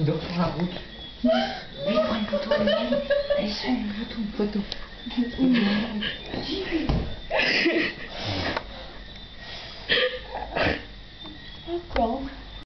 il dort sur la route. Vite, prends une photo, allez, allez, fais une photo.